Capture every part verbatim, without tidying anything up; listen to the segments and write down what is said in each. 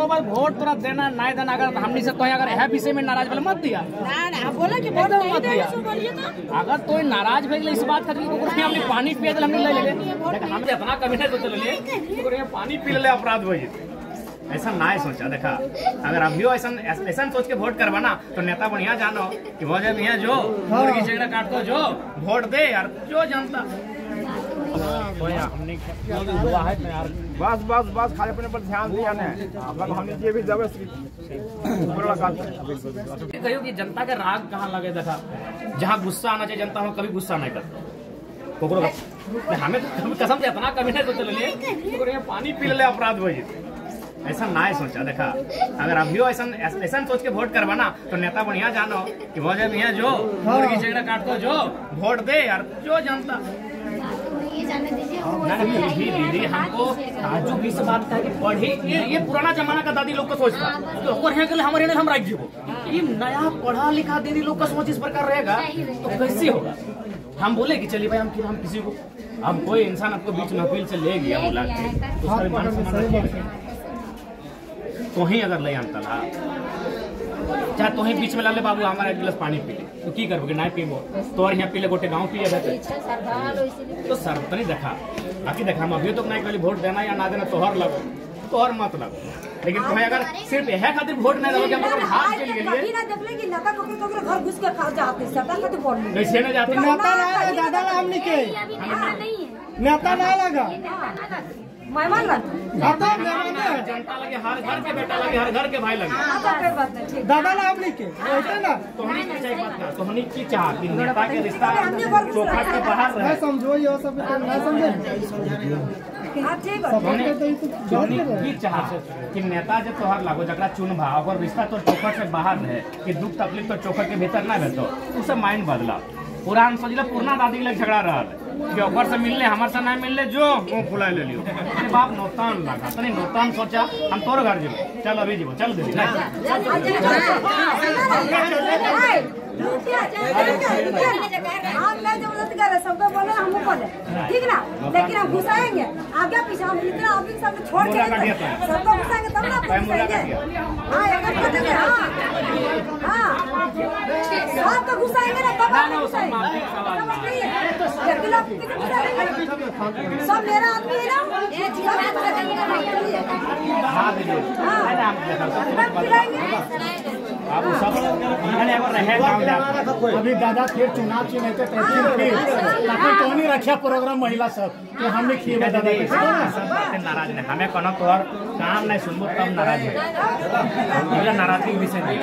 तो बस वोट तोरा देना नहीं देना, अगर हमने से तो अगर है विषय में नाराज बोले मत दिया बोला कि वोट नहीं दिया। अगर तो नाराज भइल इस बात खातिर हमने पानी पिए हमने ले ले हमने अपना कभी नहीं सोच ले पानी पी ले अपराध हो ऐसा ना सोचा। देखा अगर अभी ऐसा ऐसा सोच के वोट करवाना तो नेता बढ़िया जानो कि वो जब यहाँ जो मुर्गी चेगड़ा काट को जो वोट दे यार जो जनता हमने बस बस बस खाने पीने पर ध्यान दिया हमने ये भी जबरदस्ती कहो कि जनता का राग कहाँ लगे। देखा जहाँ गुस्सा आना चाहिए जनता में कभी गुस्सा नहीं करता। हमें कसम से अपना कभी नहीं सोच ले पानी पी ले अपराध हो ऐसा ना सोचा। देखा अगर अभी ऐसा ऐसा सोच के वोट करवाना तो नेता बढ़िया जानो कि वो जब यहाँ जो मुर्गी चेगड़ा काट को जो वोट दे यार जो जनता दीदी दीदी हमको जो भी से बात था कि पढ़ी ये ये पुराना जमाना का दादी लोग का सोच था तो हमारे हम राज्य को ये नया पढ़ा लिखा दीदी लोग का सोच इस प्रकार रहेगा तो कैसे होगा। हम बोले कि चलिए भाई हम हम किसी को अब कोई इंसान आपको बीच महफिल से ले गया बोला तो ही अगर ले आता था चाहे तो ही बीच में ला ले बाबू हमारा एक गिलास पानी पी ले तो की करोगे नहीं पीबो तो और यहाँ पी ले गोटे गाँव पिए तो सर तो नहीं देखा बाकी देखा हम अभी तो नहीं कल वोट देना या ना देना तोहर लगो तोहर मत लगो लेकिन तुम्हें अगर सिर्फ यह खातिर वोट नहीं दोगे हम लोग हाथ के लिए घर घुस के खा जाते कैसे न जाते दादा हमने के नेता ना लगा मेहमान जनता लगे हर घर के बेटा लगे हर घर के भाई लगे दादा ना हमने के ना तो हमने की चाह कि नेता के रिश्ता चौखट के बाहर रहे समझो ये सब ना समझे की चाह कि नेता जब तोहर लागो जरा चुनभा और रिश्ता तो चौखट से बाहर रहे कि दुख तकलीफ तो चौखट के भीतर ना रहते उससे माइंड बदला पुरान सोचला पुरना दादी लग झगड़ा रहा कि ओकर से मिलने हमारे से नहीं मिलने जो मुँह फुला ले लियो बाप नौतान लगा तनी नौतान सोचा हम तोर घर जीवो चल अभी जीवो चल दीदी सबको बोले हम बोले ठीक ना लेकिन हम घुसाएंगे आगे पीछे हम इतना आदमी सब छोड़ के सबको घुसाएंगे तब ना सबको घुसाएंगे ना तब सब मेरा आदमी है ना अभी दादा फिर चुनाव चुने तो नहीं रक्षा प्रोग्राम महिला सब कि हमने खिए नाराज नहीं हमें कोनो तोहर काम नहीं सुनबो तब नाराज है नाराजगी विषय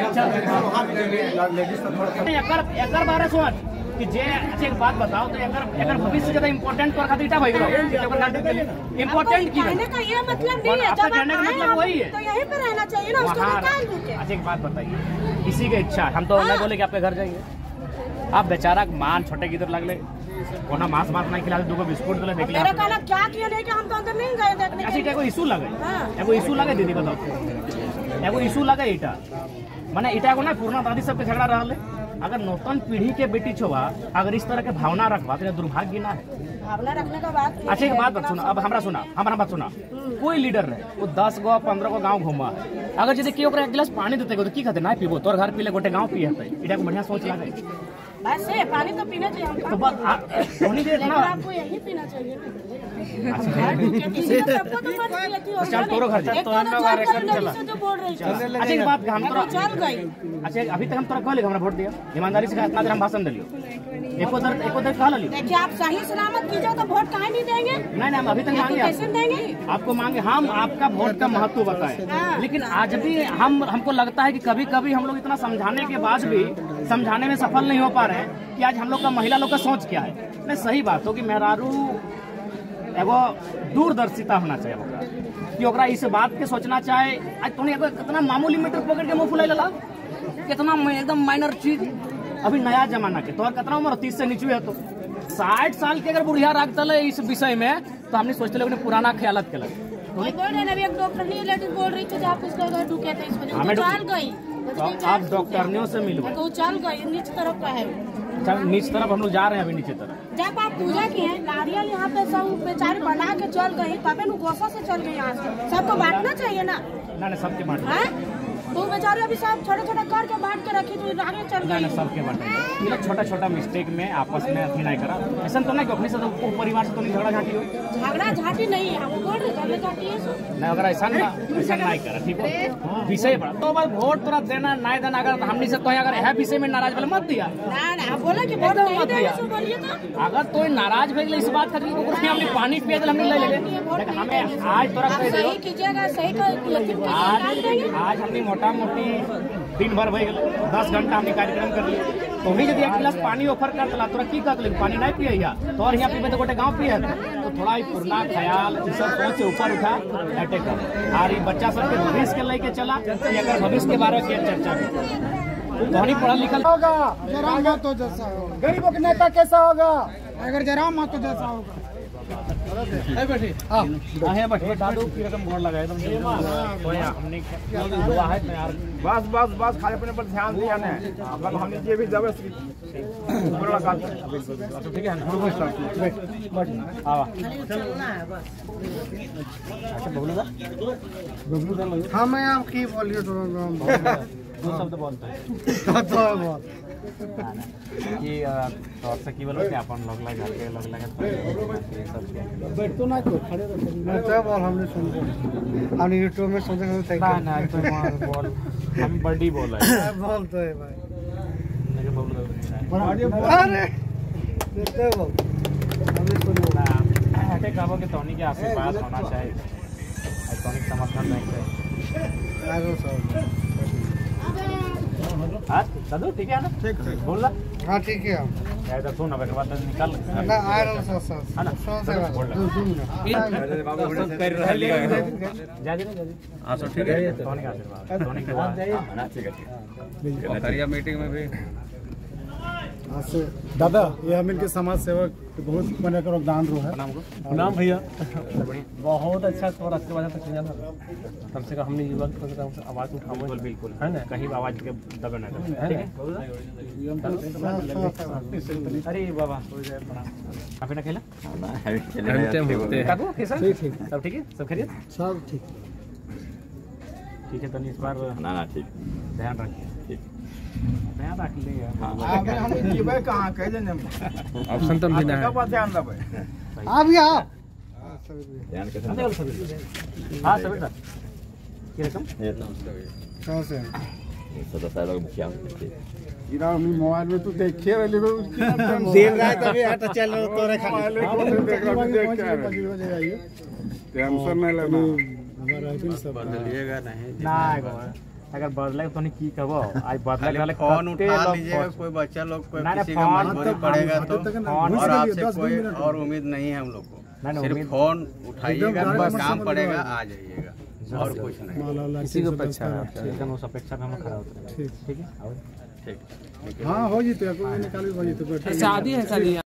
एकर बारे सोच कि जे अच्छा एक बात बताओ तो अगर अगर भविष्य ज्यादा इम्पोर्टेंट तोर खातिर भाई इम्पोर्टेंट की कहने का ये मतलब नहीं है जब कहने का मतलब वही है तो यहीं पे रहना चाहिए ना उसको निकाल दो। अच्छा एक बात बताइए किसी की इच्छा हम तो नहीं बोले कि आपके घर जाएंगे आप बेचारा मान छोटे की तरह लगले कोना मांस मांस नहीं खिला दो बिस्कुट दे देख मेरा कहना क्या किया नहीं कि हम तो अंदर नहीं गए देखने अच्छा एगो इशू लगे एगो इशू लगे दीदी बताओ एगो इशू लगे इटा माने इटा एगो ना पुराना दादी सब के झगड़ा रहले अगर नूतन पीढ़ी के बेटी छोवा अगर इस तरह के भावना रखवा तो दुर्भाग्य ना है भावना रखने का बात। अच्छा एक बात सुना अब हमारा सुना हमारा बात सुना कोई लीडर रहे वो दस गो पंद्रह गो गाँव घूमा अगर जैसे कि एक गिलास पानी देते तो की कहते ना पीबो तोर घर पीले गोटे गाँव पिए इटा को बढ़िया सोच लगे बस पानी तो पीना चाहिए तो बस आपको यही पीना चाहिए चल तोरो घर जा तो अच्छा एक बात हम तोरा चल गई अच्छा अभी तक हम तोरा कहले हमरा वोट दिया ईमानदारी से इतना देर हम भाषण दिलियो एको दर एको दर कह लियो देखिए आप सही सलामत कीजिए तो वोट काहे नहीं देंगे नहीं नहीं हम अभी तक मांगे कैसे देंगे आपको मांगे हम आपका वोट का महत्व बताएं लेकिन आज भी हम हमको लगता है कि कभी कभी हम लोग इतना समझाने के बाद भी समझाने में सफल नहीं हो पा रहे हैं कि आज हम लोग का महिला लोग का सोच क्या है। नहीं सही बात हो कि मेहरारू एगो दूरदर्शिता होना चाहिए कि ओकरा इस बात के सोचना चाहे आज तुमने एगो कितना मामूली मीटर पकड़ के मुंह फुलाई लला कितना एकदम माइनर चीज अभी नया जमाना के तोहर कितना उम्र तीस से नीचे है तो साठ साल के अगर बुढ़िया राख चले इस विषय में तो हमने सोचते लोग पुराना ख्यालत के लगे बोल रहे हैं एक डॉक्टर नहीं लेडीज बोल रही थी आप उसका घर ढूके थे इस वजह से चल गई तो आप डॉक्टरनियों से मिलो तो चल गई नीचे तरफ का है चल नीचे तरफ हम लोग जा रहे हैं अभी नीचे तरफ जब आप पूजा की है नारियल यहाँ पे सब बेचारे बना के चल गई तबे नु गोसा से चल गई यहाँ से सबको बांटना चाहिए ना ना ना सबके बांट हैं? तू बेचारे अभी सब छोटे छोटे करके बांट के रखी तू आगे चल ना गई। ना सबके बांटेंगे। ये लोग छोटा छोटा मिस्टेक में आपस में अथी नहीं करा। ऐसा तो नहीं कि अपने से तो वो परिवार से तो नहीं झगड़ा झाटी हो। झगड़ा झाटी नहीं है, हम बोल रहे झगड़ा झाटी है सो। नहीं अगर ऐसा ना ऐसा नहीं करा ठीक है विषय बड़ा तो बस वोट तोरा देना नहीं देना अगर हमने से तो अगर है विषय में नाराज वाले मत दिया ना ना बोला कि वोट एकदम नहीं मत देंगे दिया। सो बोलिए तो। अगर तो नाराज भेज इस बात खातिर को कुछ हमने पानी पिए दिल हमने ले ले लेकिन हमें आज तोरा आप कह सही दो कीजिएगा, सही का यकीन आज कीजिएगा। आज हमने मोटा मोटी दिन भर भई गए दस घंटा हमने कार्यक्रम कर लिए तो ही यदि एक गिलास पानी ऑफर कर दिला तोरा की कहत लेकिन पानी नहीं पिए या तो और यहाँ पीबे तो गोटे गाँव पिए तो थोड़ा ही पुरना ख्याल ई सब सोच से ऊपर उठा अटैक कर और ये बच्चा सबके भविष्य के लेके चला अगर भविष्य के बारे में चर्चा तो नहीं पढ़ा लिखल होगा जरा मत तो जैसा होगा, गरीबों के नेता कैसा होगा अगर जरा मत तो जैसा होगा। दादू की रकम बोर्ड लगाए तुम तो यहाँ हमने हुआ है तो यार बस बस बस खाने पीने पर ध्यान दिया ना अब हमने ये भी जबरदस्ती ठीक है अच्छा बबलू दा हाँ मैं आप की बोलिए तो दो शब्द बोलते हैं कि तौर से की बोलो कि अपन लोग लगा के लोग लगा ये सब बैठतो ना तो खड़े रहते बोल हमने सुन हमने यूट्यूब में सोचे सोचे ना ना तो मार बोल हम बड़ी बोल रहे हैं बोल तो है भाई मेरे बबलू अरे देखते बोल हमने सुन ना हटे कहो कि टोनी के आशीर्वाद होना चाहिए टोनी समर्थन नहीं है आरो सब हाँ दादू ठीक है ना ठीक बोल रहा हाँ ठीक है यार तो सुन अब एक बात निकल ना आ रहा सर सर है ना सौ से बोल जा जी ना हाँ सर ठीक है टोनी का आशीर्वाद टोनी के बाद ठीक है ठीक है मीटिंग में भी दादा ये हम इनके समाज सेवक बहुत मैंने करो दान रो है नाम भैया बहुत अच्छा और अच्छे बात तक जाना कम से कम हमने युवक को कम से आवाज उठाओ बिल्कुल बिल्कुल है ना कहीं आवाज के दबे ना है ठीक है अरे बाबा हो जाए बड़ा काफी ना खेला काकू कैसा सब ठीक है सब खैरियत सब ठीक ठीक है तो इस बार ना ना ठीक ध्यान रखिए ठीक ध्यान रख ले आगे हम जीवे कहाँ कह देने ऑप्शन तो भी ना है कब ध्यान रखे आ भी आ ध्यान कैसे हाँ सब बेटा की रकम ये तो कहाँ से सदस्य लोग मुखिया इरा हम मोबाइल में तो देखिए वाले को दिन रात अभी हट चल रहा तोरे खाली देख रहा देख के आ रहा टेंशन नहीं लेना हमारा बिल सब बदलिएगा नहीं ना अगर बदले तो नहीं की कहो आज बदले वाले फोन उठा लीजिएगा कोई बच्चा लोग कोई ना, ना, किसी का फोन मजबूरी पड़ेगा तो फोन और आपसे कोई और उम्मीद नहीं है हम लोग ना, ना, को सिर्फ उम्मीद- फोन उठाइएगा बस काम पड़ेगा आ जाइएगा और कुछ नहीं इसी को अपेक्षा है एकदम उस अपेक्षा में हम खड़ा होते हैं ठीक है ठीक हाँ हो जी तो निकाली हो जी तो शादी है शादी